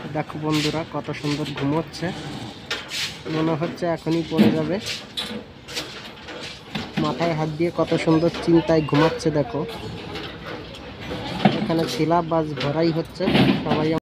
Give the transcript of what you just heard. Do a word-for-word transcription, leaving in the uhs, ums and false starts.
দেখো বন্ধুরা কত সুন্দর ঘুমোচ্ছে, মনে হচ্ছে এখনই পড়ে যাবে। মাথায় হাত দিয়ে কত সুন্দর চিন্তায় ঘুমাচ্ছে। দেখো এখানে সিলাবাস ভরাই হচ্ছে, সবাই